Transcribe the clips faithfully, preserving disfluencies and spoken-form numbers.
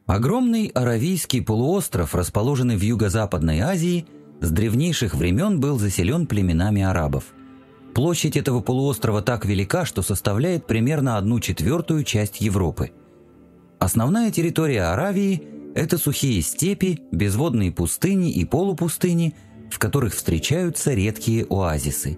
Огромный Аравийский полуостров, расположенный в Юго-Западной Азии, с древнейших времен был заселен племенами арабов. Площадь этого полуострова так велика, что составляет примерно одну четвертую часть Европы. Основная территория Аравии – это сухие степи, безводные пустыни и полупустыни, в которых встречаются редкие оазисы.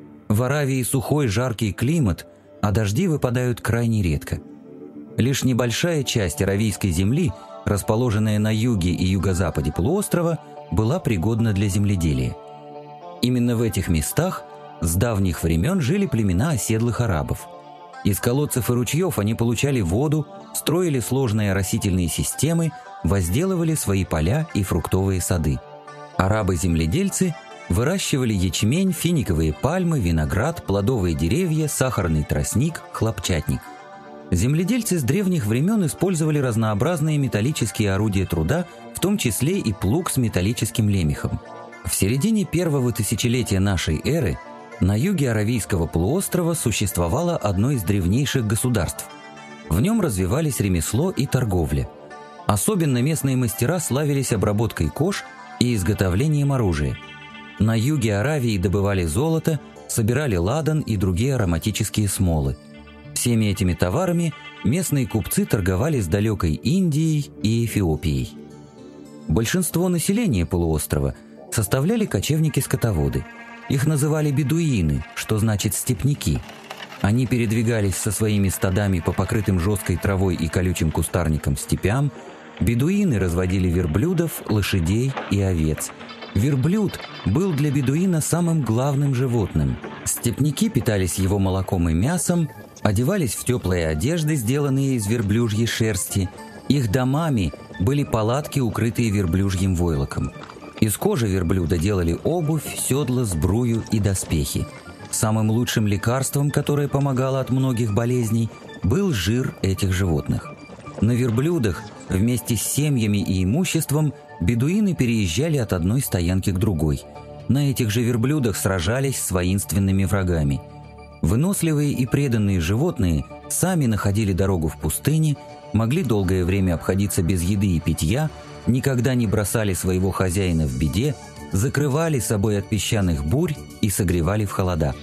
В Аравии сухой жаркий климат, а дожди выпадают крайне редко. Лишь небольшая часть аравийской земли, расположенная на юге и юго-западе полуострова, была пригодна для земледелия. Именно в этих местах с давних времен жили племена оседлых арабов. Из колодцев и ручьев они получали воду, строили сложные растительные системы, возделывали свои поля и фруктовые сады. Арабы-земледельцы выращивали ячмень, финиковые пальмы, виноград, плодовые деревья, сахарный тростник, хлопчатник. Земледельцы с древних времен использовали разнообразные металлические орудия труда, в том числе и плуг с металлическим лемехом. В середине первого тысячелетия нашей эры на юге Аравийского полуострова существовало одно из древнейших государств. В нем развивались ремесло и торговля. Особенно местные мастера славились обработкой кож и изготовлением оружия. На юге Аравии добывали золото, собирали ладан и другие ароматические смолы. Всеми этими товарами местные купцы торговали с далекой Индией и Эфиопией. Большинство населения полуострова составляли кочевники-скотоводы. Их называли бедуины, что значит «степняки». Они передвигались со своими стадами по покрытым жесткой травой и колючим кустарником степям. Бедуины разводили верблюдов, лошадей и овец. Верблюд был для бедуина самым главным животным. Степняки питались его молоком и мясом, одевались в теплые одежды, сделанные из верблюжьей шерсти. Их домами были палатки, укрытые верблюжьим войлоком. Из кожи верблюда делали обувь, седла, сбрую и доспехи. Самым лучшим лекарством, которое помогало от многих болезней, был жир этих животных. На верблюдах вместе с семьями и имуществом бедуины переезжали от одной стоянки к другой. На этих же верблюдах сражались с воинственными врагами. Выносливые и преданные животные сами находили дорогу в пустыне, могли долгое время обходиться без еды и питья, никогда не бросали своего хозяина в беде, закрывали собой от песчаных бурь и согревали в холода.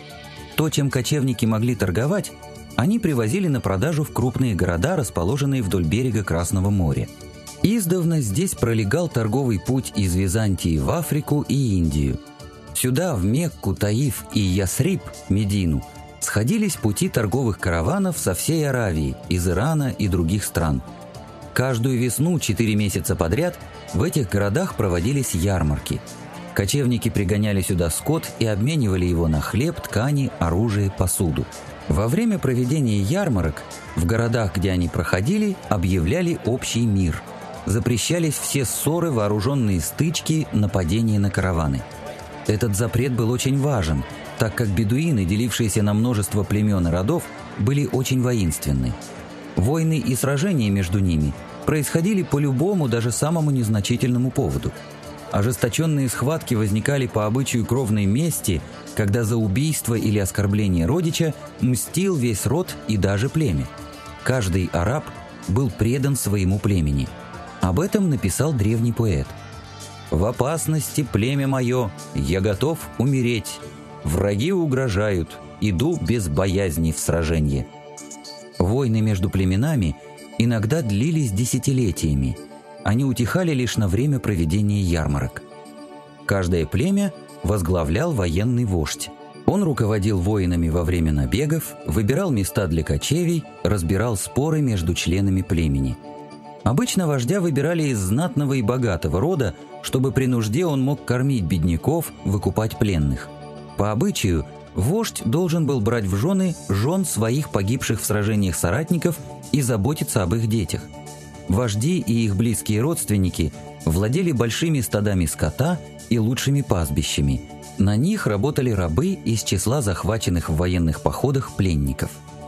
То, чем кочевники могли торговать, они привозили на продажу в крупные города, расположенные вдоль берега Красного моря. Издавна здесь пролегал торговый путь из Византии в Африку и Индию. Сюда, в Мекку, Таиф и Ясриб, Медину, сходились пути торговых караванов со всей Аравии, из Ирана и других стран. Каждую весну, четыре месяца подряд, в этих городах проводились ярмарки. Кочевники пригоняли сюда скот и обменивали его на хлеб, ткани, оружие, посуду. Во время проведения ярмарок в городах, где они проходили, объявляли общий мир. Запрещались все ссоры, вооруженные стычки, нападения на караваны. Этот запрет был очень важен, так как бедуины, делившиеся на множество племен и родов, были очень воинственны. Войны и сражения между ними происходили по любому, даже самому незначительному поводу. Ожесточенные схватки возникали по обычаю кровной мести, когда за убийство или оскорбление родича мстил весь род и даже племя. Каждый араб был предан своему племени. Об этом написал древний поэт. «В опасности племя мое, я готов умереть. Враги угрожают, иду без боязни в сраженье». Войны между племенами иногда длились десятилетиями. Они утихали лишь на время проведения ярмарок. Каждое племя возглавлял военный вождь. Он руководил воинами во время набегов, выбирал места для кочевий, разбирал споры между членами племени. Обычно вождя выбирали из знатного и богатого рода, чтобы при нужде он мог кормить бедняков, выкупать пленных. По обычаю, вождь должен был брать в жены жен своих погибших в сражениях соратников и заботиться об их детях. Вожди и их близкие родственники владели большими стадами скота и лучшими пастбищами. На них работали рабы из числа захваченных в военных походах пленников.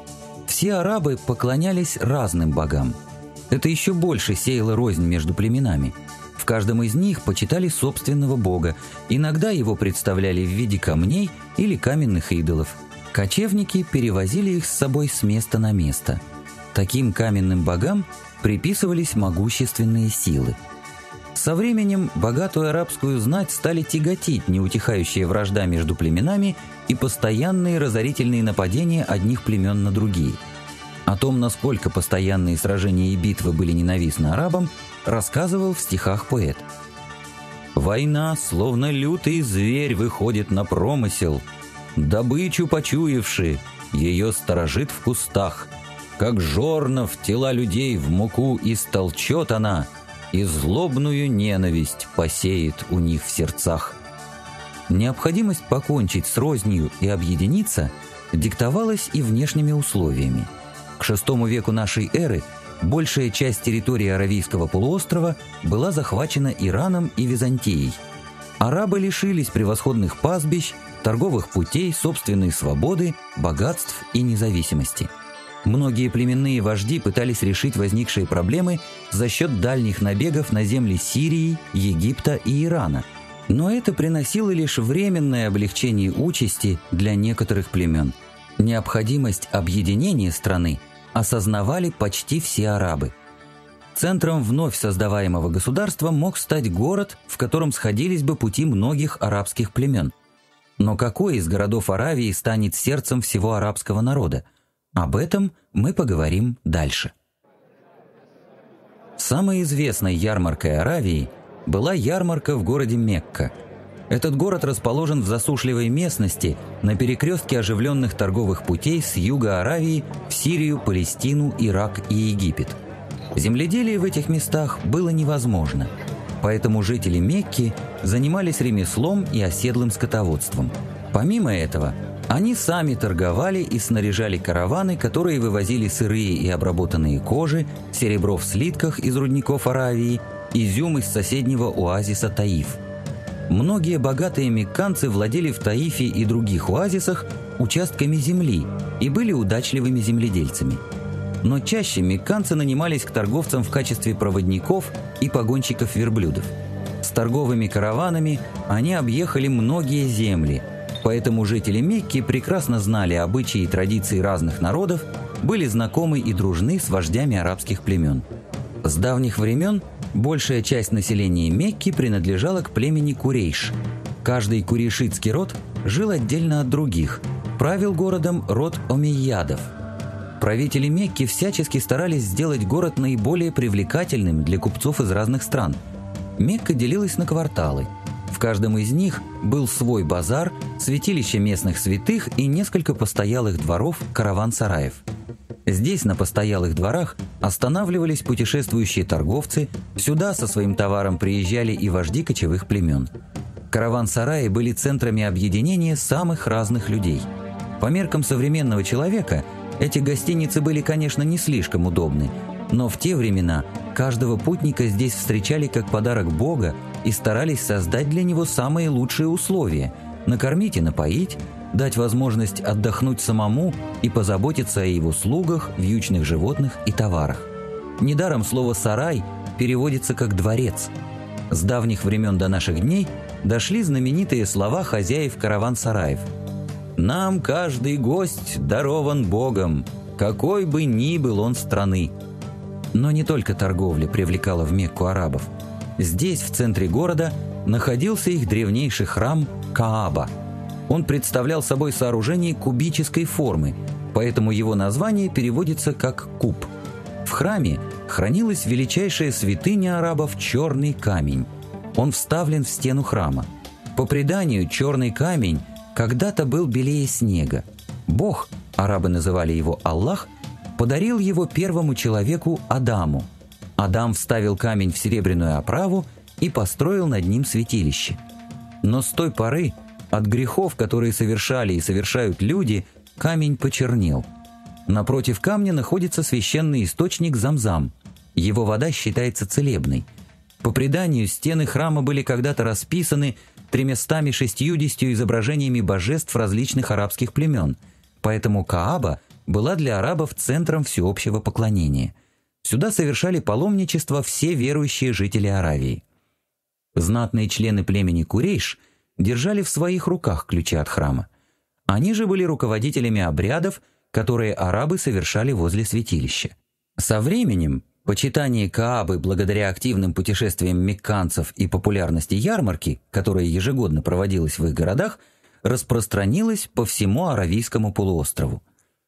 Все арабы поклонялись разным богам. Это еще больше сеяло рознь между племенами. В каждом из них почитали собственного бога, иногда его представляли в виде камней или каменных идолов. Кочевники перевозили их с собой с места на место. Таким каменным богам приписывались могущественные силы. Со временем богатую арабскую знать стали тяготить неутихающая вражда между племенами и постоянные разорительные нападения одних племен на другие. О том, насколько постоянные сражения и битвы были ненавистны арабам, рассказывал в стихах поэт. «Война, словно лютый зверь, выходит на промысел, добычу почуявши, ее сторожит в кустах, как жорнов тела людей в муку истолчет она, и злобную ненависть посеет у них в сердцах». Необходимость покончить с рознью и объединиться диктовалась и внешними условиями. К шестому веку нашей эры большая часть территории Аравийского полуострова была захвачена Ираном и Византией. Арабы лишились превосходных пастбищ, торговых путей, собственной свободы, богатств и независимости. Многие племенные вожди пытались решить возникшие проблемы за счет дальних набегов на земли Сирии, Египта и Ирана. Но это приносило лишь временное облегчение участи для некоторых племен. Необходимость объединения страны осознавали почти все арабы. Центром вновь создаваемого государства мог стать город, в котором сходились бы пути многих арабских племен. Но какой из городов Аравии станет сердцем всего арабского народа? Об этом мы поговорим дальше. Самой известной ярмаркой Аравии была ярмарка в городе Мекка. Этот город расположен в засушливой местности на перекрестке оживленных торговых путей с юга Аравии в Сирию, Палестину, Ирак и Египет. Земледелие в этих местах было невозможно, поэтому жители Мекки занимались ремеслом и оседлым скотоводством. Помимо этого, они сами торговали и снаряжали караваны, которые вывозили сырые и обработанные кожи, серебро в слитках из рудников Аравии, изюм из соседнего оазиса Таиф. Многие богатые мекканцы владели в Таифе и других оазисах участками земли и были удачливыми земледельцами. Но чаще мекканцы нанимались к торговцам в качестве проводников и погонщиков верблюдов. С торговыми караванами они объехали многие земли, поэтому жители Мекки прекрасно знали обычаи и традиции разных народов, были знакомы и дружны с вождями арабских племен. С давних времен большая часть населения Мекки принадлежала к племени Курейш. Каждый курейшитский род жил отдельно от других. Правил городом род омейядов. Правители Мекки всячески старались сделать город наиболее привлекательным для купцов из разных стран. Мекка делилась на кварталы. В каждом из них был свой базар, святилище местных святых и несколько постоялых дворов, караван-сараев. Здесь, на постоялых дворах, останавливались путешествующие торговцы, сюда со своим товаром приезжали и вожди кочевых племен. Караван-сараи были центрами объединения самых разных людей. По меркам современного человека, эти гостиницы были, конечно, не слишком удобны, но в те времена каждого путника здесь встречали как подарок Бога и старались создать для него самые лучшие условия – накормить и напоить, дать возможность отдохнуть самому и позаботиться о его слугах, вьючных животных и товарах. Недаром слово «сарай» переводится как «дворец». С давних времен до наших дней дошли знаменитые слова хозяев караван-сараев. «Нам каждый гость дарован Богом, какой бы ни был он страны». Но не только торговля привлекала в Мекку арабов. Здесь, в центре города, находился их древнейший храм Кааба. Он представлял собой сооружение кубической формы, поэтому его название переводится как «куб». В храме хранилась величайшая святыня арабов – черный камень. Он вставлен в стену храма. По преданию, черный камень когда-то был белее снега. Бог, арабы называли его Аллах, подарил его первому человеку Адаму. Адам вставил камень в серебряную оправу и построил над ним святилище. Но с той поры от грехов, которые совершали и совершают люди, камень почернел. Напротив камня находится священный источник Замзам. Его вода считается целебной. По преданию, стены храма были когда-то расписаны тремястами шестьюдесятью изображениями божеств различных арабских племен, поэтому Кааба была для арабов центром всеобщего поклонения. Сюда совершали паломничество все верующие жители Аравии. Знатные члены племени Курейш держали в своих руках ключи от храма. Они же были руководителями обрядов, которые арабы совершали возле святилища. Со временем почитание Каабы благодаря активным путешествиям мекканцев и популярности ярмарки, которая ежегодно проводилась в их городах, распространилось по всему Аравийскому полуострову.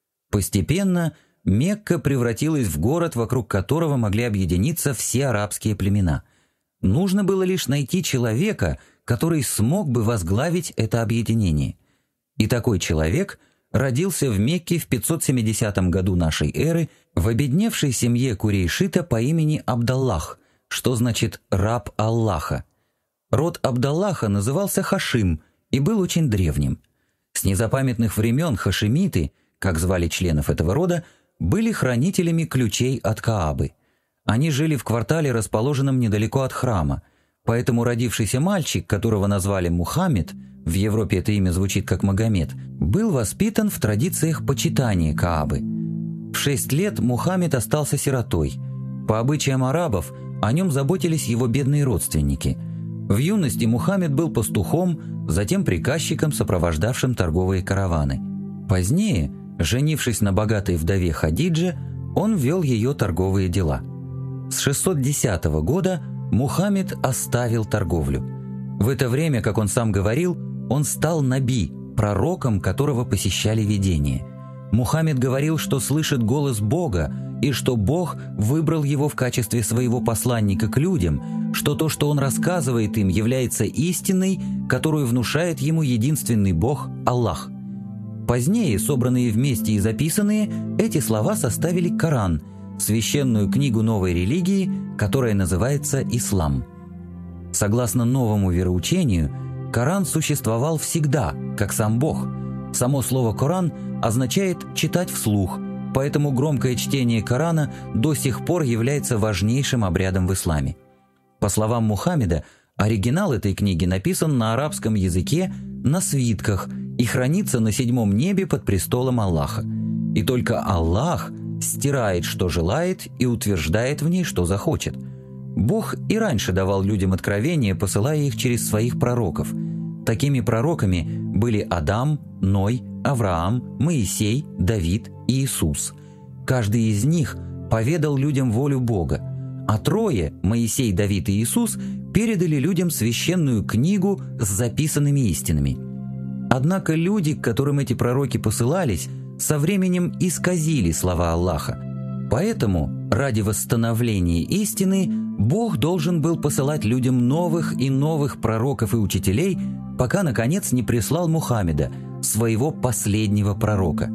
Постепенно Мекка превратилась в город, вокруг которого могли объединиться все арабские племена. Нужно было лишь найти человека, который смог бы возглавить это объединение. И такой человек родился в Мекке в пятьсот семидесятом году нашей эры в обедневшей семье Курейшита по имени Абдаллах, что значит «раб Аллаха». Род Абдаллаха назывался Хашим и был очень древним. С незапамятных времен хашимиты, как звали членов этого рода, были хранителями ключей от Каабы. Они жили в квартале, расположенном недалеко от храма, поэтому родившийся мальчик, которого назвали Мухаммед, в Европе это имя звучит как Магомед, был воспитан в традициях почитания Каабы. В шесть лет Мухаммед остался сиротой. По обычаям арабов о нем заботились его бедные родственники. В юности Мухаммед был пастухом, затем приказчиком, сопровождавшим торговые караваны. Позднее, женившись на богатой вдове Хадидже, он вел ее торговые дела. С шестьсот десятого года Мухаммед оставил торговлю. В это время, как он сам говорил, он стал наби, пророком, которого посещали видения. Мухаммед говорил, что слышит голос Бога, и что Бог выбрал его в качестве своего посланника к людям, что то, что он рассказывает им, является истиной, которую внушает ему единственный Бог – Аллах. Позднее, собранные вместе и записанные, эти слова составили Коран, священную книгу новой религии, которая называется Ислам. Согласно новому вероучению, Коран существовал всегда, как сам Бог. Само слово «Коран» означает «читать вслух», поэтому громкое чтение Корана до сих пор является важнейшим обрядом в исламе. По словам Мухаммеда, оригинал этой книги написан на арабском языке на свитках и хранится на седьмом небе под престолом Аллаха. И только Аллах стирает, что желает, и утверждает в ней, что захочет. Бог и раньше давал людям откровения, посылая их через своих пророков. Такими пророками были Адам, Ной, Авраам, Моисей, Давид и Иисус. Каждый из них поведал людям волю Бога, а трое, Моисей, Давид и Иисус, передали людям священную книгу с записанными истинами. Однако люди, к которым эти пророки посылались, со временем исказили слова Аллаха. Поэтому, ради восстановления истины, Бог должен был посылать людям новых и новых пророков и учителей, пока, наконец, не прислал Мухаммеда, своего последнего пророка.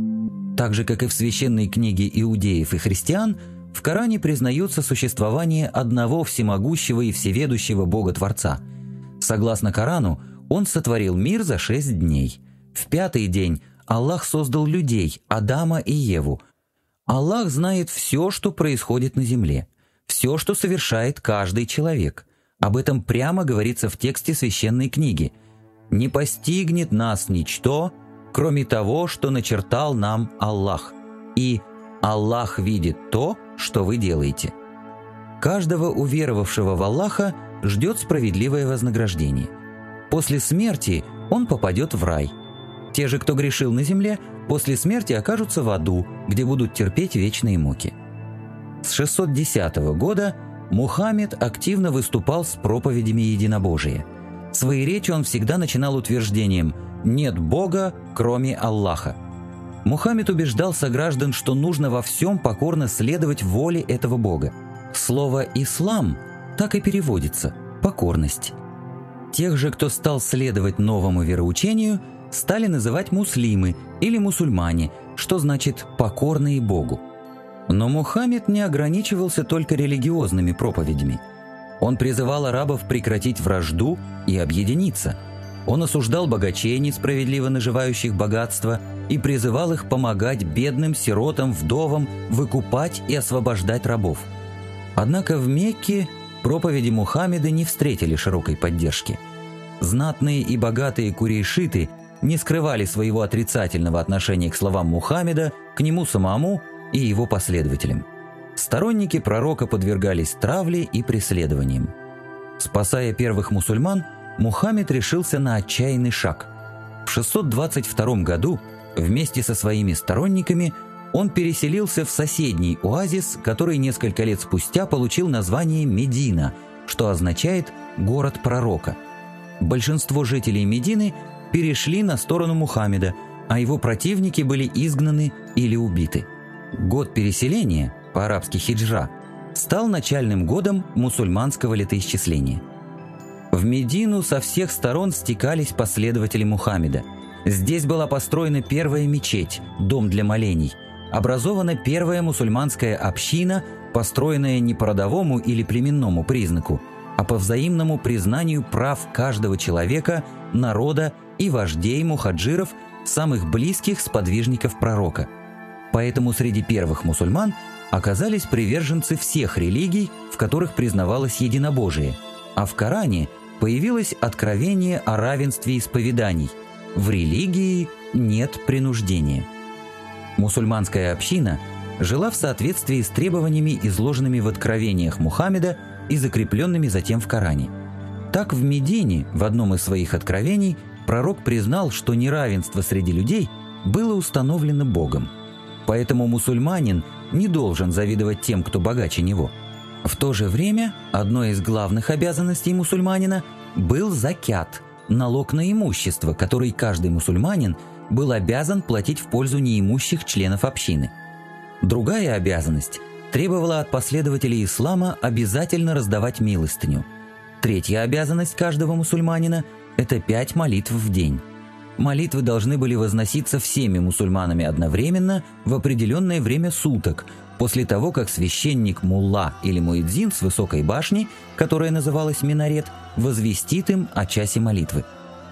Так же, как и в священной книге иудеев и христиан, в Коране признается существование одного всемогущего и всеведущего Бога-Творца. Согласно Корану, Он сотворил мир за шесть дней. В пятый день Аллах создал людей, Адама и Еву. Аллах знает все, что происходит на земле, все, что совершает каждый человек. Об этом прямо говорится в тексте священной книги. «Не постигнет нас ничто, кроме того, что начертал нам Аллах, и Аллах видит то, что вы делаете». Каждого уверовавшего в Аллаха ждет справедливое вознаграждение. После смерти он попадет в рай. Те же, кто грешил на земле, после смерти окажутся в аду, где будут терпеть вечные муки. С шестьсот десятого года Мухаммед активно выступал с проповедями единобожия. Свои речи он всегда начинал утверждением «нет Бога, кроме Аллаха». Мухаммед убеждал сограждан, что нужно во всем покорно следовать воле этого Бога. Слово «ислам» так и переводится «покорность». Тех же, кто стал следовать новому вероучению, стали называть муслимы или мусульмане, что значит «покорные Богу». Но Мухаммед не ограничивался только религиозными проповедями. Он призывал арабов прекратить вражду и объединиться. Он осуждал богачей, несправедливо наживающих богатство, и призывал их помогать бедным, сиротам, вдовам, выкупать и освобождать рабов. Однако в Мекке проповеди Мухаммеда не встретили широкой поддержки. Знатные и богатые курейшиты не скрывали своего отрицательного отношения к словам Мухаммеда, к нему самому и его последователям. Сторонники пророка подвергались травле и преследованиям. Спасая первых мусульман, Мухаммед решился на отчаянный шаг. В шестьсот двадцать втором году вместе со своими сторонниками он переселился в соседний оазис, который несколько лет спустя получил название Медина, что означает «город пророка». Большинство жителей Медины перешли на сторону Мухаммеда, а его противники были изгнаны или убиты. Год переселения, по-арабски хиджра, стал начальным годом мусульманского летоисчисления. В Медину со всех сторон стекались последователи Мухаммеда. Здесь была построена первая мечеть, дом для молений, образована первая мусульманская община, построенная не по родовому или племенному признаку, а по взаимному признанию прав каждого человека, народа и вождей мухаджиров, самых близких сподвижников пророка. Поэтому среди первых мусульман оказались приверженцы всех религий, в которых признавалось единобожие, а в Коране появилось откровение о равенстве исповеданий. В религии нет принуждения. Мусульманская община жила в соответствии с требованиями, изложенными в откровениях Мухаммеда и закрепленными затем в Коране. Так в Медине, в одном из своих откровений, пророк признал, что неравенство среди людей было установлено Богом. Поэтому мусульманин не должен завидовать тем, кто богаче него. В то же время одной из главных обязанностей мусульманина был закят – налог на имущество, который каждый мусульманин был обязан платить в пользу неимущих членов общины. Другая обязанность требовала от последователей ислама обязательно раздавать милостыню. Третья обязанность каждого мусульманина – это пять молитв в день. Молитвы должны были возноситься всеми мусульманами одновременно в определенное время суток, после того, как священник мулла или муэдзин с высокой башни, которая называлась минарет, возвестит им о часе молитвы.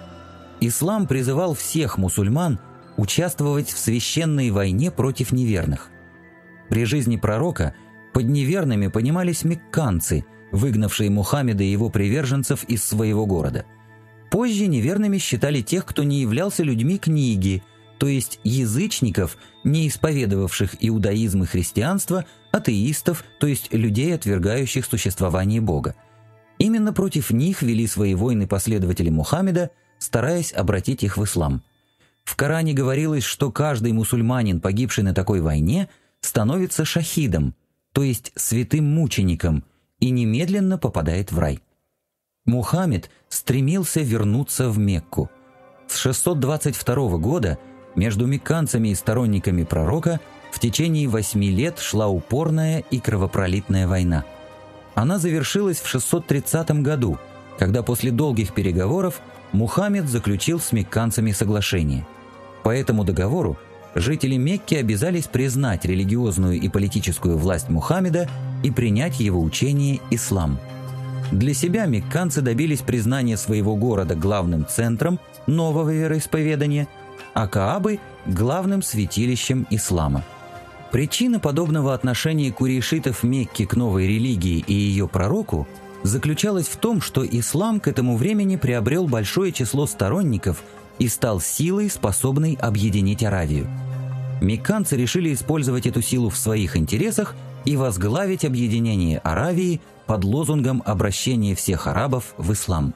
Ислам призывал всех мусульман участвовать в священной войне против неверных. При жизни пророка под неверными понимались мекканцы, выгнавшие Мухаммеда и его приверженцев из своего города. Позже неверными считали тех, кто не являлся людьми книги, то есть язычников, не исповедовавших иудаизм и христианство, атеистов, то есть людей, отвергающих существование Бога. Именно против них вели свои войны последователи Мухаммеда, стараясь обратить их в ислам. В Коране говорилось, что каждый мусульманин, погибший на такой войне, становится шахидом, то есть святым мучеником, и немедленно попадает в рай. Мухаммед стремился вернуться в Мекку. С шестьсот двадцать второго года между мекканцами и сторонниками пророка в течение восьми лет шла упорная и кровопролитная война. Она завершилась в шестьсот тридцатом году, когда после долгих переговоров Мухаммед заключил с мекканцами соглашение. По этому договору жители Мекки обязались признать религиозную и политическую власть Мухаммеда и принять его учение ислам. Для себя мекканцы добились признания своего города главным центром нового вероисповедания, а Каабы – главным святилищем ислама. Причина подобного отношения курейшитов Мекки к новой религии и ее пророку заключалась в том, что ислам к этому времени приобрел большое число сторонников и стал силой, способной объединить Аравию. Мекканцы решили использовать эту силу в своих интересах и возглавить объединение Аравии под лозунгом обращения всех арабов в ислам.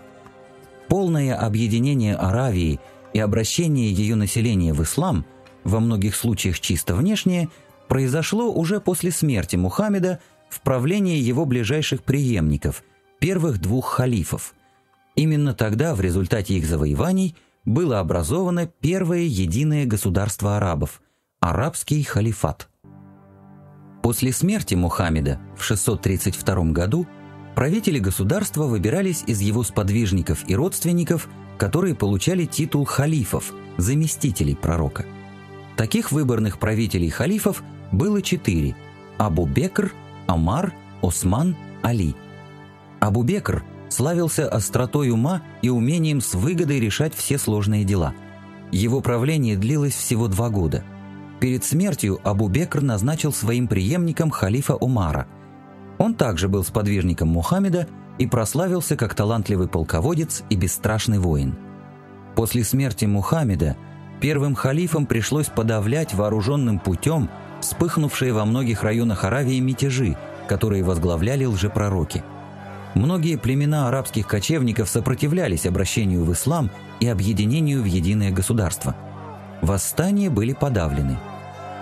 Полное объединение Аравии и обращение ее населения в ислам, во многих случаях чисто внешнее, произошло уже после смерти Мухаммеда в правлении его ближайших преемников, первых двух халифов. Именно тогда, в результате их завоеваний, было образовано первое единое государство арабов – арабский халифат. После смерти Мухаммеда в шестьсот тридцать втором году правители государства выбирались из его сподвижников и родственников, которые получали титул халифов, заместителей пророка. Таких выборных правителей халифов было четыре – Абу-Бекр, Омар, Осман, Али. Абу-Бекр славился остротой ума и умением с выгодой решать все сложные дела. Его правление длилось всего два года. Перед смертью Абу-Бекр назначил своим преемником халифа Умара. Он также был сподвижником Мухаммеда и прославился как талантливый полководец и бесстрашный воин. После смерти Мухаммеда первым халифам пришлось подавлять вооруженным путем вспыхнувшие во многих районах Аравии мятежи, которые возглавляли лжепророки. Многие племена арабских кочевников сопротивлялись обращению в ислам и объединению в единое государство. Восстания были подавлены.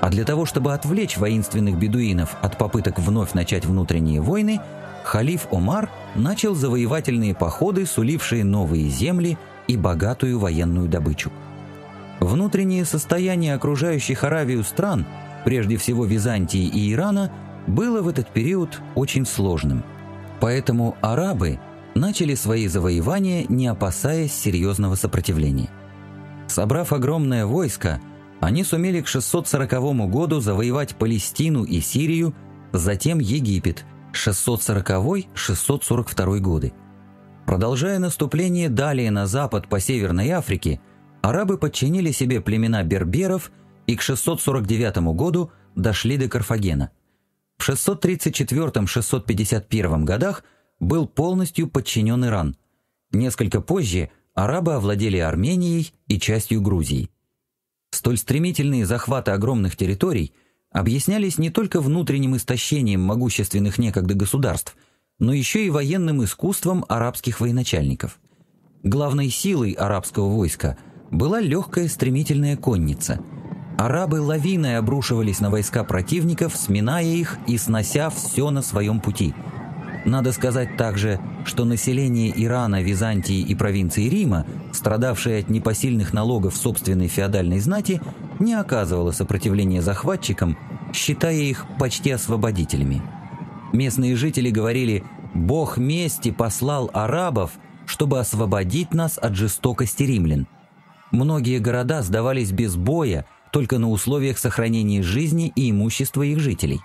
А для того, чтобы отвлечь воинственных бедуинов от попыток вновь начать внутренние войны, халиф Омар начал завоевательные походы, сулившие новые земли и богатую военную добычу. Внутреннее состояние окружающих Аравию стран, прежде всего Византии и Ирана, было в этот период очень сложным. Поэтому арабы начали свои завоевания, не опасаясь серьезного сопротивления. Собрав огромное войско, они сумели к шестьсот сороковому году завоевать Палестину и Сирию, затем Египет, шестьсот сороковой — шестьсот сорок второй годы. Продолжая наступление далее на запад по Северной Африке, арабы подчинили себе племена берберов и к шестьсот сорок девятому году дошли до Карфагена. В шестьсот тридцать четвёртом — шестьсот пятьдесят первом годах был полностью подчинен Иран. Несколько позже арабы овладели Арменией и частью Грузии. Столь стремительные захваты огромных территорий объяснялись не только внутренним истощением могущественных некогда государств, но еще и военным искусством арабских военачальников. Главной силой арабского войска была легкая стремительная конница. Арабы лавиной обрушивались на войска противников, сминая их и снося все на своем пути. Надо сказать также, что население Ирана, Византии и провинции Рима, страдавшее от непосильных налогов собственной феодальной знати, не оказывало сопротивления захватчикам, считая их почти освободителями. Местные жители говорили: «Бог мести послал арабов, чтобы освободить нас от жестокости римлян». Многие города сдавались без боя, только на условиях сохранения жизни и имущества их жителей.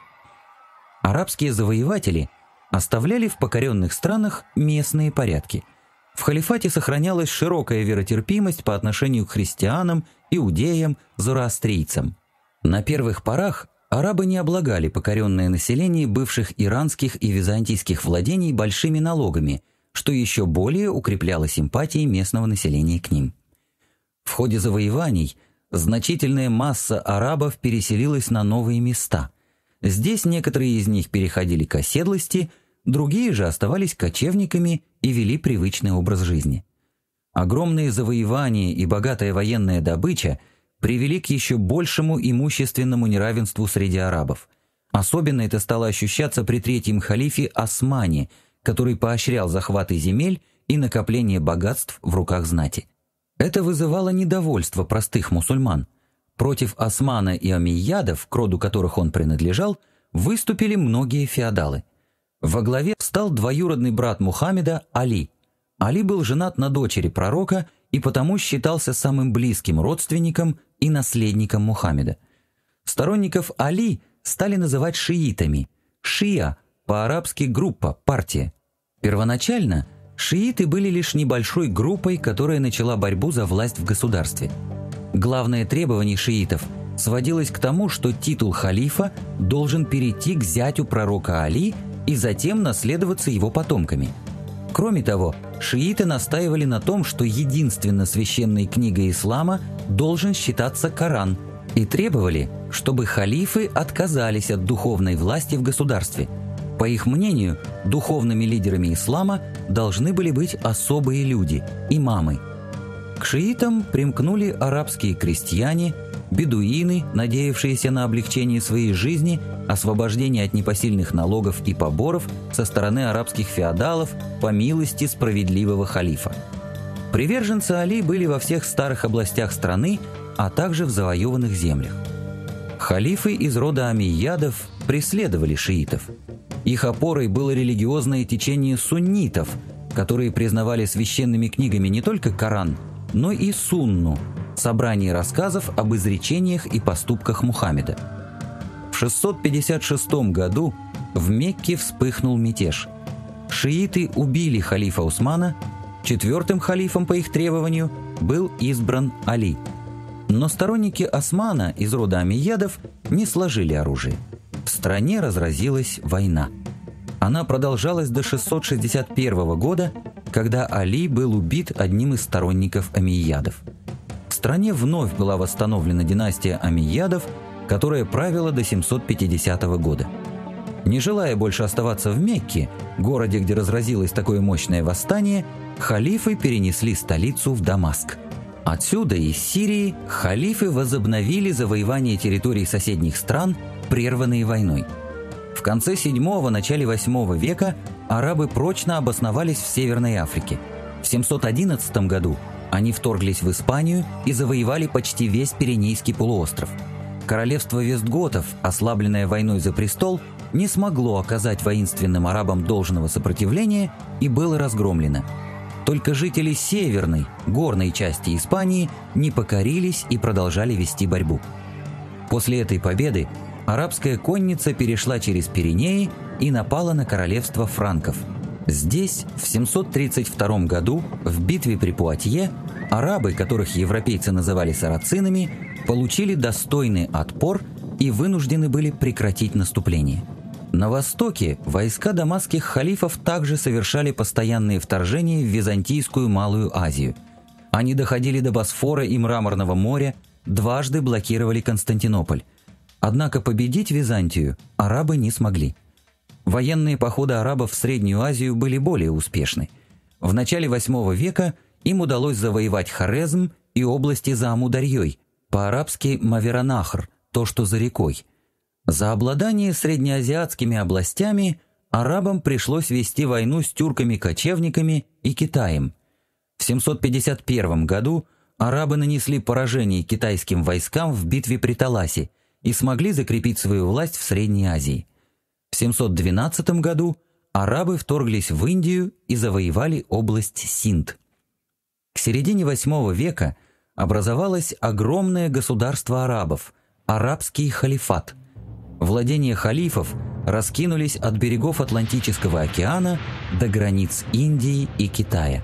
Арабские завоеватели оставляли в покоренных странах местные порядки. В халифате сохранялась широкая веротерпимость по отношению к христианам, иудеям, зороастрийцам. На первых порах арабы не облагали покоренное население бывших иранских и византийских владений большими налогами, что еще более укрепляло симпатии местного населения к ним. В ходе завоеваний значительная масса арабов переселилась на новые места. Здесь некоторые из них переходили к оседлости, другие же оставались кочевниками и вели привычный образ жизни. Огромные завоевания и богатая военная добыча привели к еще большему имущественному неравенству среди арабов. Особенно это стало ощущаться при третьем халифе Османе, который поощрял захваты земель и накопление богатств в руках знати. Это вызывало недовольство простых мусульман. Против Османа и омейядов, к роду которых он принадлежал, выступили многие феодалы. Во главе встал двоюродный брат Мухаммеда Али. Али был женат на дочери пророка и потому считался самым близким родственником и наследником Мухаммеда. Сторонников Али стали называть шиитами. Шия – по-арабски группа, партия. Первоначально шииты были лишь небольшой группой, которая начала борьбу за власть в государстве. Главное требование шиитов сводилось к тому, что титул халифа должен перейти к зятю пророка Али и затем наследоваться его потомками. Кроме того, шииты настаивали на том, что единственно священной книгой ислама должен считаться Коран, и требовали, чтобы халифы отказались от духовной власти в государстве. По их мнению, духовными лидерами ислама должны были быть особые люди – имамы. К шиитам примкнули арабские крестьяне, бедуины, надеявшиеся на облегчение своей жизни, освобождение от непосильных налогов и поборов со стороны арабских феодалов по милости справедливого халифа. Приверженцы Али были во всех старых областях страны, а также в завоеванных землях. Халифы из рода омейядов преследовали шиитов. Их опорой было религиозное течение суннитов, которые признавали священными книгами не только Коран, но и Сунну – собрание рассказов об изречениях и поступках Мухаммеда. В шестьсот пятьдесят шестом году в Мекке вспыхнул мятеж. Шииты убили халифа Усмана, четвертым халифом по их требованию был избран Али. Но сторонники Османа из рода омейядов не сложили оружие. В стране разразилась война. Она продолжалась до шестьсот шестьдесят первого года, когда Али был убит одним из сторонников омейядов. В стране вновь была восстановлена династия омейядов, которая правила до семьсот пятидесятого года. Не желая больше оставаться в Мекке, городе, где разразилось такое мощное восстание, халифы перенесли столицу в Дамаск. Отсюда, из Сирии, халифы возобновили завоевание территорий соседних стран, прерванные войной. В конце седьмого – начале восьмого века арабы прочно обосновались в Северной Африке. В семьсот одиннадцатом году они вторглись в Испанию и завоевали почти весь Пиренейский полуостров. Королевство вестготов, ослабленное войной за престол, не смогло оказать воинственным арабам должного сопротивления и было разгромлено. Только жители северной, горной части Испании не покорились и продолжали вести борьбу. После этой победы арабская конница перешла через Пиренеи и напала на королевство франков. Здесь, в семьсот тридцать втором году, в битве при Пуатье, арабы, которых европейцы называли сарацинами, получили достойный отпор и вынуждены были прекратить наступление. На востоке войска дамасских халифов также совершали постоянные вторжения в Византийскую Малую Азию. Они доходили до Босфора и Мраморного моря, дважды блокировали Константинополь. Однако победить Византию арабы не смогли. Военные походы арабов в Среднюю Азию были более успешны. В начале восьмого века им удалось завоевать Хорезм и области за Амударьей, по-арабски Маверанахр, то, что за рекой. За обладание среднеазиатскими областями арабам пришлось вести войну с тюрками-кочевниками и Китаем. В семьсот пятьдесят первом году арабы нанесли поражение китайским войскам в битве при Таласе и смогли закрепить свою власть в Средней Азии. В семьсот двенадцатом году арабы вторглись в Индию и завоевали область Синд. К середине восьмого века образовалось огромное государство арабов – арабский халифат. Владения халифов раскинулись от берегов Атлантического океана до границ Индии и Китая.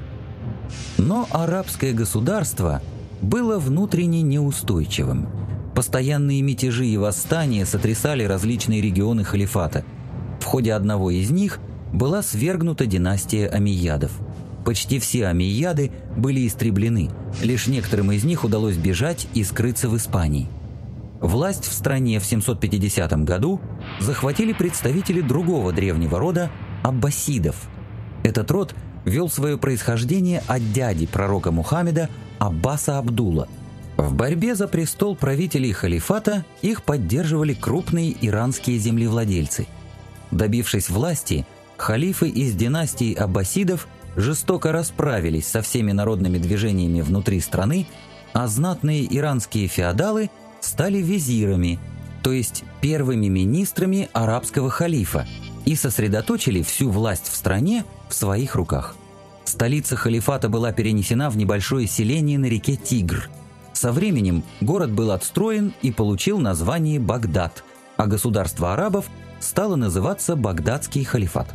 Но арабское государство было внутренне неустойчивым. Постоянные мятежи и восстания сотрясали различные регионы халифата. В ходе одного из них была свергнута династия омейядов. Почти все омейяды были истреблены, лишь некоторым из них удалось бежать и скрыться в Испании. Власть в стране в семьсот пятидесятом году захватили представители другого древнего рода – аббасидов. Этот род вел свое происхождение от дяди пророка Мухаммеда Аббаса Абдулла. В борьбе за престол правителей халифата их поддерживали крупные иранские землевладельцы. Добившись власти, халифы из династии аббасидов жестоко расправились со всеми народными движениями внутри страны, а знатные иранские феодалы стали визирами, то есть первыми министрами арабского халифа, и сосредоточили всю власть в стране в своих руках. Столица халифата была перенесена в небольшое селение на реке Тигр. Со временем город был отстроен и получил название Багдад, а государство арабов стало называться Багдадский халифат.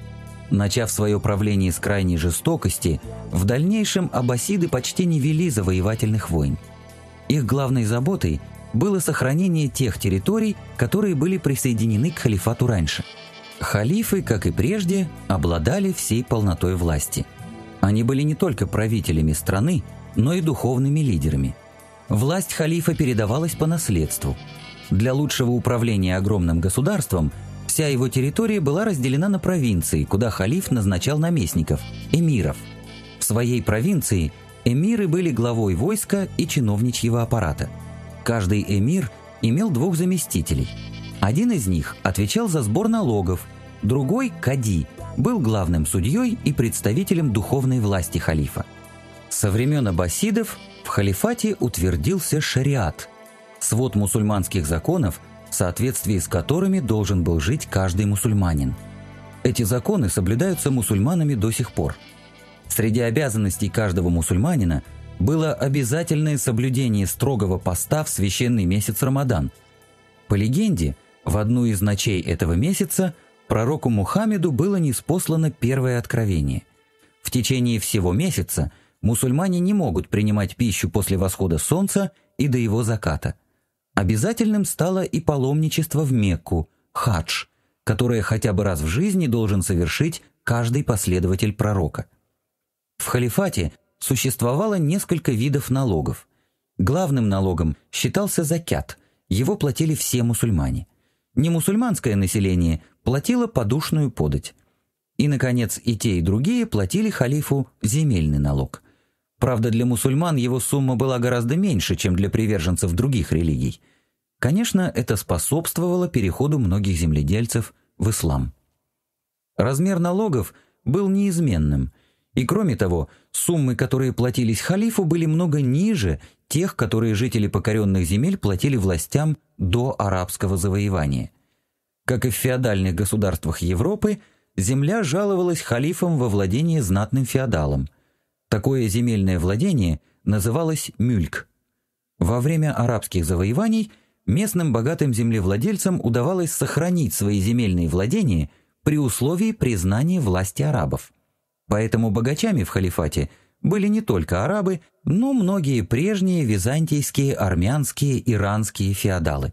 Начав свое правление с крайней жестокости, в дальнейшем аббасиды почти не вели завоевательных войн. Их главной заботой было сохранение тех территорий, которые были присоединены к халифату раньше. Халифы, как и прежде, обладали всей полнотой власти. Они были не только правителями страны, но и духовными лидерами. Власть халифа передавалась по наследству. Для лучшего управления огромным государством вся его территория была разделена на провинции, куда халиф назначал наместников – эмиров. В своей провинции эмиры были главой войска и чиновничьего аппарата. Каждый эмир имел двух заместителей. Один из них отвечал за сбор налогов, другой – кади, был главным судьей и представителем духовной власти халифа. Со времен аббасидов в халифате утвердился шариат – свод мусульманских законов, в соответствии с которыми должен был жить каждый мусульманин. Эти законы соблюдаются мусульманами до сих пор. Среди обязанностей каждого мусульманина было обязательное соблюдение строгого поста в священный месяц Рамадан. По легенде, в одну из ночей этого месяца пророку Мухаммеду было ниспослано первое откровение. В течение всего месяца мусульмане не могут принимать пищу после восхода солнца и до его заката. Обязательным стало и паломничество в Мекку, хадж, которое хотя бы раз в жизни должен совершить каждый последователь пророка. В халифате существовало несколько видов налогов. Главным налогом считался закят, его платили все мусульмане. Немусульманское население платило подушную подать. И, наконец, и те, и другие платили халифу земельный налог. Правда, для мусульман его сумма была гораздо меньше, чем для приверженцев других религий. Конечно, это способствовало переходу многих земледельцев в ислам. Размер налогов был неизменным, и кроме того, суммы, которые платились халифу, были много ниже тех, которые жители покоренных земель платили властям до арабского завоевания. Как и в феодальных государствах Европы, земля жаловалась халифам во владение знатным феодалам. Такое земельное владение называлось мюльк. Во время арабских завоеваний местным богатым землевладельцам удавалось сохранить свои земельные владения при условии признания власти арабов. Поэтому богачами в халифате были не только арабы, но многие прежние византийские, армянские, иранские феодалы.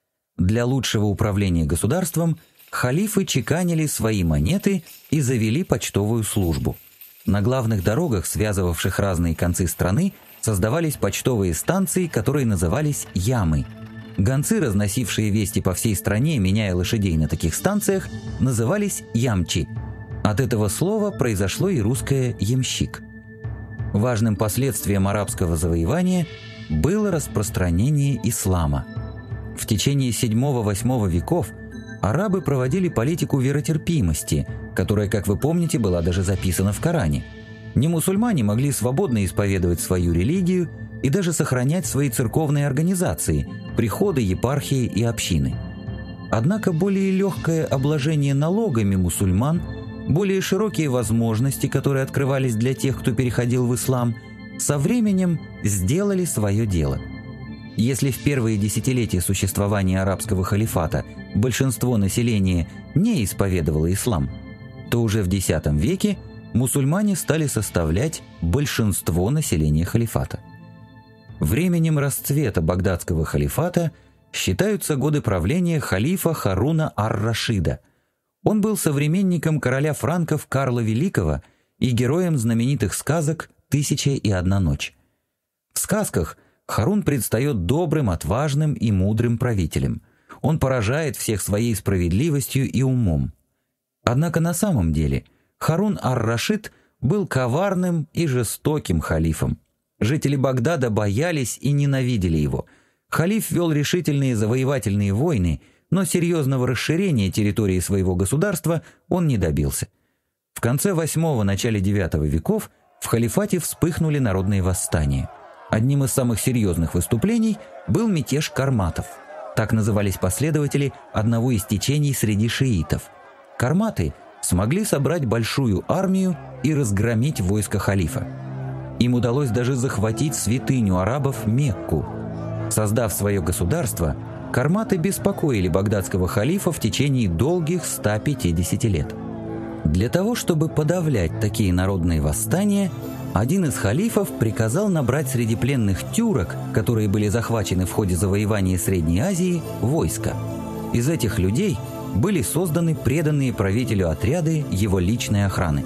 Для лучшего управления государством халифы чеканили свои монеты и завели почтовую службу. На главных дорогах, связывавших разные концы страны, создавались почтовые станции, которые назывались ямы. Гонцы, разносившие вести по всей стране, меняя лошадей на таких станциях, назывались ямчи. От этого слова произошло и русское «ямщик». Важным последствием арабского завоевания было распространение ислама. В течение седьмого-восьмого веков арабы проводили политику веротерпимости, которая, как вы помните, была даже записана в Коране. Немусульмане могли свободно исповедовать свою религию и даже сохранять свои церковные организации, приходы, епархии и общины. Однако более легкое обложение налогами мусульман, более широкие возможности, которые открывались для тех, кто переходил в ислам, со временем сделали свое дело. Если в первые десятилетия существования арабского халифата большинство населения не исповедовало ислам, то уже в десятом веке мусульмане стали составлять большинство населения халифата. Временем расцвета багдадского халифата считаются годы правления халифа Харуна ар-Рашида. Он был современником короля франков Карла Великого и героем знаменитых сказок «Тысяча и одна ночь». В сказках Харун предстает добрым, отважным и мудрым правителем. Он поражает всех своей справедливостью и умом. Однако на самом деле Харун ар-Рашид был коварным и жестоким халифом. Жители Багдада боялись и ненавидели его. Халиф вел решительные завоевательные войны, но серьезного расширения территории своего государства он не добился. В конце восьмого – начале девятого веков в халифате вспыхнули народные восстания. Одним из самых серьезных выступлений был мятеж карматов. Так назывались последователи одного из течений среди шиитов. Карматы смогли собрать большую армию и разгромить войско халифа. Им удалось даже захватить святыню арабов Мекку. Создав свое государство, карматы беспокоили багдадского халифа в течение долгих ста пятидесяти лет. Для того, чтобы подавлять такие народные восстания, один из халифов приказал набрать среди пленных тюрок, которые были захвачены в ходе завоевания Средней Азии, войско. Из этих людей были созданы преданные правителю отряды его личной охраны.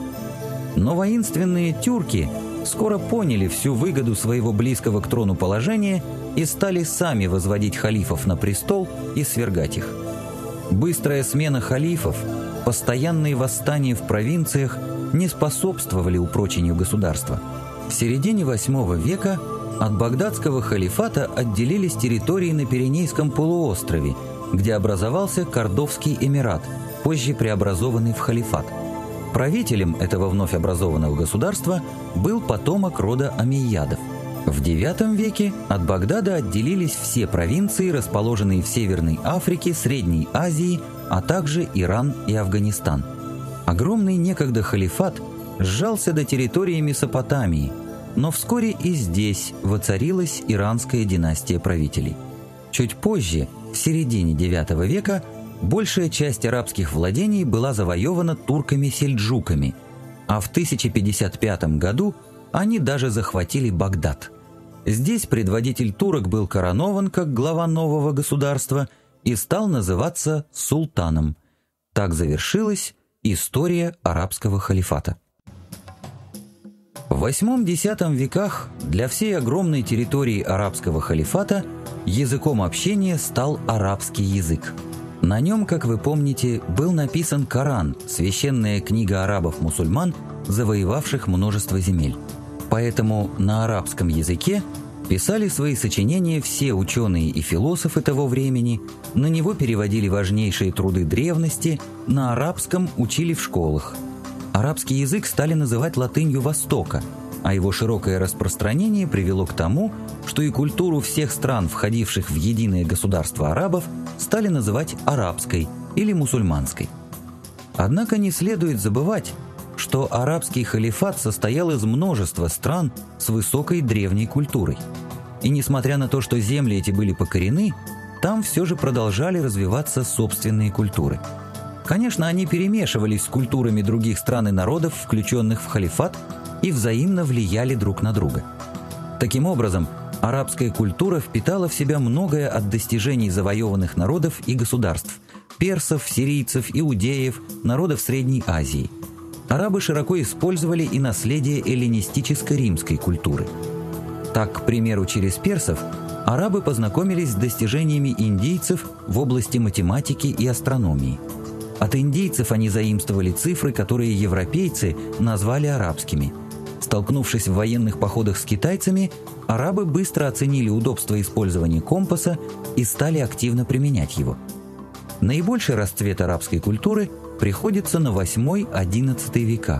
Но воинственные тюрки скоро поняли всю выгоду своего близкого к трону положения и стали сами возводить халифов на престол и свергать их. Быстрая смена халифов, постоянные восстания в провинциях не способствовали упрочению государства. В середине восьмого века от багдадского халифата отделились территории на Пиренейском полуострове, где образовался Кордовский эмират, позже преобразованный в халифат. Правителем этого вновь образованного государства был потомок рода омейядов. В девятом веке от Багдада отделились все провинции, расположенные в Северной Африке, Средней Азии, а также Иран и Афганистан. Огромный некогда халифат сжался до территории Месопотамии, но вскоре и здесь воцарилась иранская династия правителей. Чуть позже, в середине девятого века, большая часть арабских владений была завоевана турками-сельджуками, а в тысяча пятьдесят пятом году они даже захватили Багдад. Здесь предводитель турок был коронован как глава нового государства и стал называться султаном. Так завершилась история арабского халифата. В восьмом-десятом веках для всей огромной территории арабского халифата языком общения стал арабский язык. На нем, как вы помните, был написан Коран, священная книга арабов-мусульман, завоевавших множество земель. Поэтому на арабском языке писали свои сочинения все ученые и философы того времени, на него переводили важнейшие труды древности, на арабском учили в школах. Арабский язык стали называть латынью Востока, а его широкое распространение привело к тому, что и культуру всех стран, входивших в единое государство арабов, стали называть арабской или мусульманской. Однако не следует забывать, что арабский халифат состоял из множества стран с высокой древней культурой. И несмотря на то, что земли эти были покорены, там все же продолжали развиваться собственные культуры. Конечно, они перемешивались с культурами других стран и народов, включенных в халифат, и взаимно влияли друг на друга. Таким образом, арабская культура впитала в себя многое от достижений завоеванных народов и государств – персов, сирийцев, иудеев, народов Средней Азии. Арабы широко использовали и наследие эллинистической римской культуры. Так, к примеру, через персов арабы познакомились с достижениями индийцев в области математики и астрономии. От индийцев они заимствовали цифры, которые европейцы назвали арабскими. Столкнувшись в военных походах с китайцами, арабы быстро оценили удобство использования компаса и стали активно применять его. Наибольший расцвет арабской культуры приходится на восьмой-одиннадцатый века.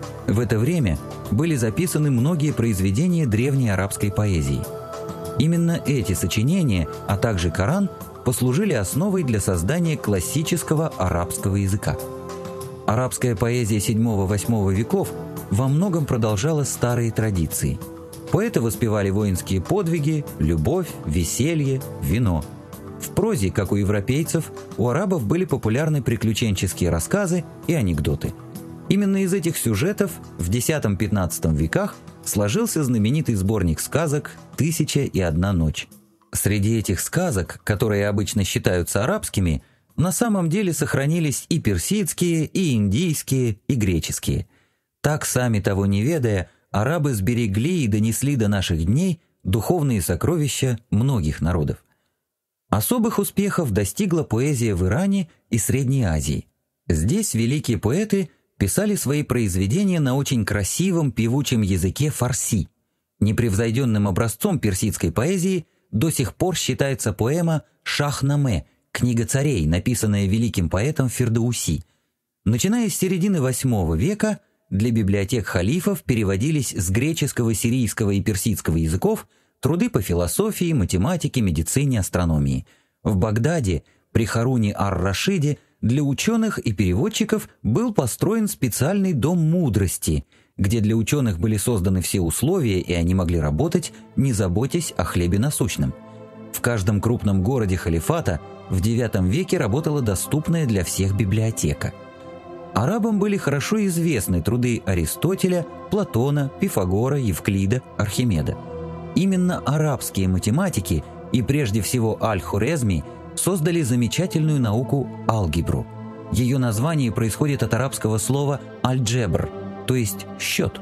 В это время были записаны многие произведения древней арабской поэзии. Именно эти сочинения, а также Коран, послужили основой для создания классического арабского языка. Арабская поэзия седьмого-восьмого веков во многом продолжала старые традиции. Поэты воспевали воинские подвиги, любовь, веселье, вино. В прозе, как у европейцев, у арабов были популярны приключенческие рассказы и анекдоты. Именно из этих сюжетов в десятом-пятнадцатом веках сложился знаменитый сборник сказок «Тысяча и одна ночь». Среди этих сказок, которые обычно считаются арабскими, на самом деле сохранились и персидские, и индийские, и греческие. Так, сами того не ведая, арабы сберегли и донесли до наших дней духовные сокровища многих народов. Особых успехов достигла поэзия в Иране и Средней Азии. Здесь великие поэты писали свои произведения на очень красивом певучем языке фарси. Непревзойденным образцом персидской поэзии до сих пор считается поэма «Шах-наме» «Книга царей», написанная великим поэтом Фердауси. Начиная с середины восьмого века для библиотек халифов переводились с греческого, сирийского и персидского языков труды по философии, математике, медицине, астрономии. В Багдаде, при Харуне ар-Рашиде, для ученых и переводчиков был построен специальный дом мудрости, где для ученых были созданы все условия, и они могли работать, не заботясь о хлебе насущном. В каждом крупном городе халифата в девятом веке работала доступная для всех библиотека. Арабам были хорошо известны труды Аристотеля, Платона, Пифагора, Евклида, Архимеда. Именно арабские математики и прежде всего Аль-Хорезми создали замечательную науку алгебру. Ее название происходит от арабского слова «аль-джебр», то есть «счет».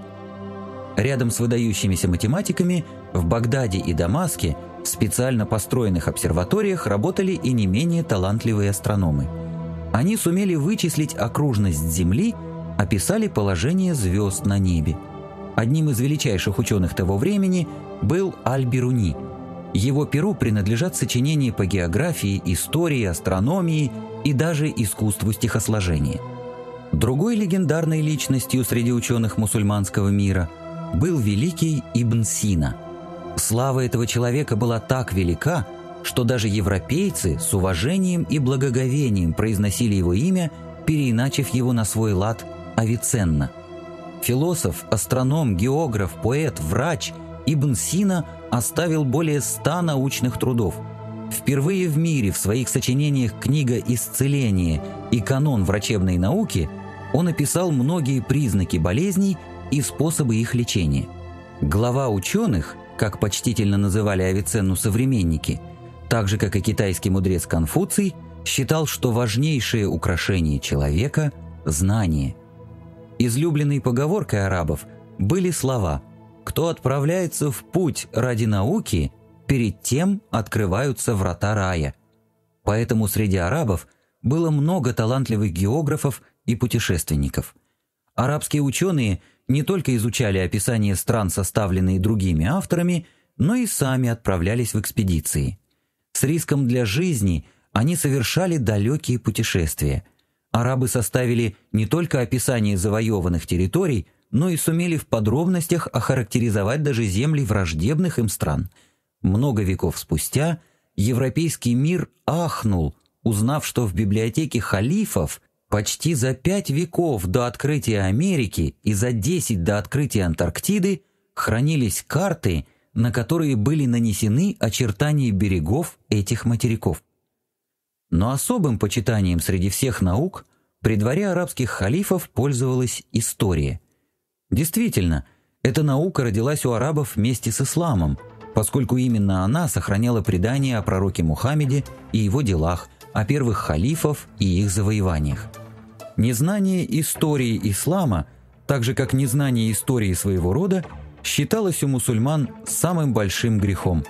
Рядом с выдающимися математиками в Багдаде и Дамаске в специально построенных обсерваториях работали и не менее талантливые астрономы. Они сумели вычислить окружность Земли, описали положение звезд на небе. Одним из величайших ученых того времени был Аль-Бируни. Его перу принадлежат сочинения по географии, истории, астрономии и даже искусству стихосложения. Другой легендарной личностью среди ученых мусульманского мира был великий Ибн Сина. Слава этого человека была так велика, что даже европейцы с уважением и благоговением произносили его имя, переиначив его на свой лад Авиценна. Философ, астроном, географ, поэт, врач Ибн Сина оставил более ста научных трудов. Впервые в мире в своих сочинениях «Книга исцеления» и «Канон врачебной науки» он описал многие признаки болезней и способы их лечения. Глава ученых, как почтительно называли Авиценну современники, так же, как и китайский мудрец Конфуций, считал, что важнейшее украшение человека – знание. Излюбленной поговоркой арабов были слова «Кто отправляется в путь ради науки, перед тем открываются врата рая». Поэтому среди арабов было много талантливых географов и путешественников. Арабские ученые не только изучали описания стран, составленные другими авторами, но и сами отправлялись в экспедиции. С риском для жизни они совершали далекие путешествия. Арабы составили не только описание завоеванных территорий, но и сумели в подробностях охарактеризовать даже земли враждебных им стран. Много веков спустя европейский мир ахнул, узнав, что в библиотеке халифов почти за пять веков до открытия Америки и за десять до открытия Антарктиды хранились карты, на которые были нанесены очертания берегов этих материков. Но особым почитанием среди всех наук при дворе арабских халифов пользовалась история. Действительно, эта наука родилась у арабов вместе с исламом, поскольку именно она сохраняла предания о пророке Мухаммеде и его делах, о первых халифов и их завоеваниях. Незнание истории ислама, так же как незнание истории своего рода, считалось у мусульман самым большим грехом.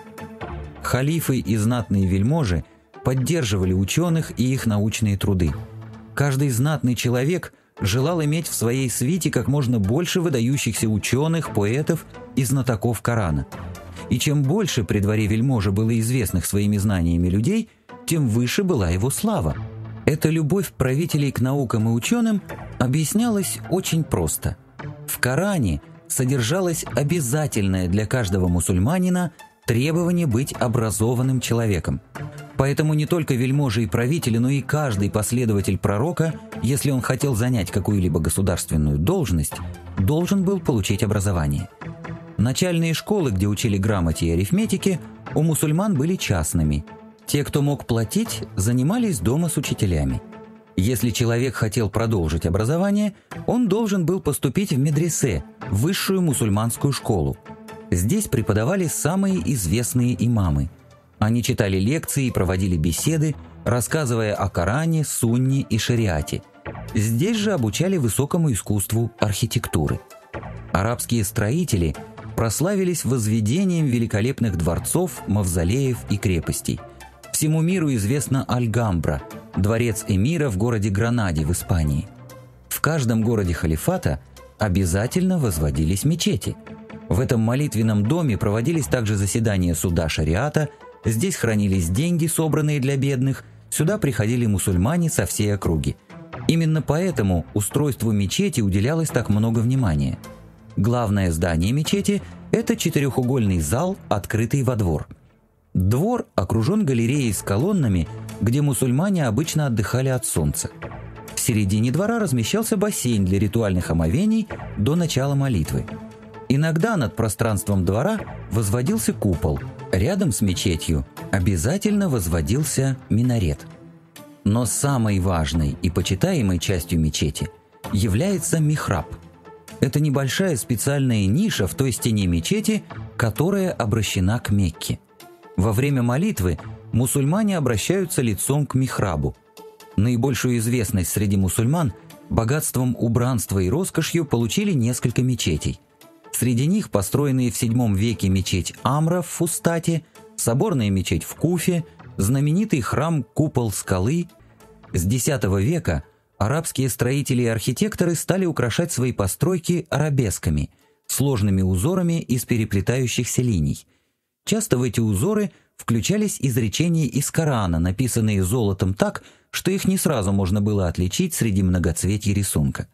Халифы и знатные вельможи поддерживали ученых и их научные труды. Каждый знатный человек желал иметь в своей свите как можно больше выдающихся ученых, поэтов и знатоков Корана. И чем больше при дворе вельможи было известных своими знаниями людей, тем выше была его слава. Эта любовь правителей к наукам и ученым объяснялась очень просто. В Коране содержалось обязательное для каждого мусульманина требование быть образованным человеком. Поэтому не только вельможи и правители, но и каждый последователь пророка, если он хотел занять какую-либо государственную должность, должен был получить образование. Начальные школы, где учили грамоте и арифметике, у мусульман были частными. Те, кто мог платить, занимались дома с учителями. Если человек хотел продолжить образование, он должен был поступить в медресе, высшую мусульманскую школу. Здесь преподавали самые известные имамы. Они читали лекции и проводили беседы, рассказывая о Коране, сунне и шариате. Здесь же обучали высокому искусству архитектуры. Арабские строители прославились возведением великолепных дворцов, мавзолеев и крепостей. Всему миру известна Альгамбра, дворец эмира в городе Гранаде в Испании. В каждом городе халифата обязательно возводились мечети. В этом молитвенном доме проводились также заседания суда шариата, здесь хранились деньги, собранные для бедных, сюда приходили мусульмане со всей округи. Именно поэтому устройству мечети уделялось так много внимания. Главное здание мечети – это четырехугольный зал, открытый во двор. Двор окружен галереей с колоннами, где мусульмане обычно отдыхали от солнца. В середине двора размещался бассейн для ритуальных омовений до начала молитвы. Иногда над пространством двора возводился купол, рядом с мечетью обязательно возводился минарет. Но самой важной и почитаемой частью мечети является михраб. Это небольшая специальная ниша в той стене мечети, которая обращена к Мекке. Во время молитвы мусульмане обращаются лицом к михрабу. Наибольшую известность среди мусульман богатством убранства и роскошью получили несколько мечетей. Среди них построенные в седьмом веке мечеть Амра в Фустате, соборная мечеть в Куфе, знаменитый храм Купол скалы. С десятого века арабские строители и архитекторы стали украшать свои постройки арабесками, сложными узорами из переплетающихся линий. Часто в эти узоры включались изречения из Корана, написанные золотом так, что их не сразу можно было отличить среди многоцветья рисунка.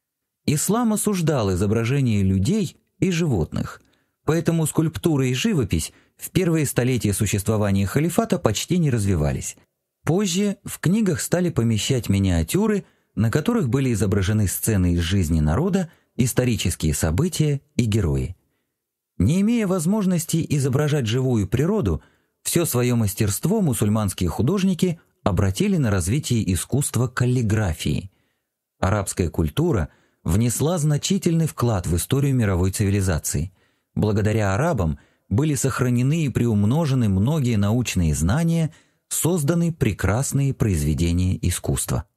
Ислам осуждал изображения людей и животных, поэтому скульптура и живопись в первые столетия существования халифата почти не развивались. Позже в книгах стали помещать миниатюры, на которых были изображены сцены из жизни народа, исторические события и герои. Не имея возможности изображать живую природу, все свое мастерство мусульманские художники обратили на развитие искусства каллиграфии. Арабская культура внесла значительный вклад в историю мировой цивилизации. Благодаря арабам были сохранены и приумножены многие научные знания, созданы прекрасные произведения искусства.